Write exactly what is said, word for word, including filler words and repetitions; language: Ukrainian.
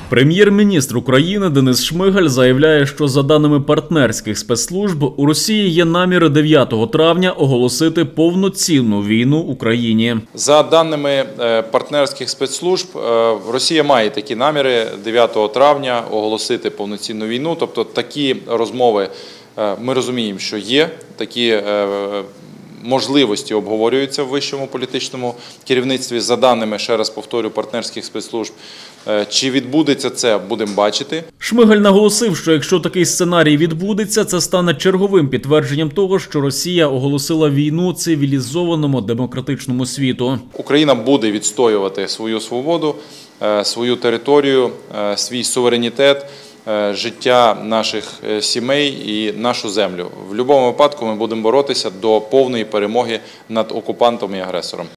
Прем'єр-міністр України Денис Шмигаль заявляє, що за даними партнерських спецслужб у Росії є наміри дев'ятого травня оголосити повноцінну війну Україні. За даними партнерських спецслужб, Росія має такі наміри дев'ятого травня оголосити повноцінну війну. Тобто такі розмови, ми розуміємо, що є, такі можливості обговорюються в вищому політичному керівництві. За даними, ще раз повторю, партнерських спецслужб. Чи відбудеться це, будемо бачити. Шмигаль наголосив, що якщо такий сценарій відбудеться, це стане черговим підтвердженням того, що Росія оголосила війну цивілізованому демократичному світу. Україна буде відстоювати свою свободу, свою територію, свій суверенітет, життя наших сімей і нашу землю. В будь-якому випадку ми будемо боротися до повної перемоги над окупантом і агресором.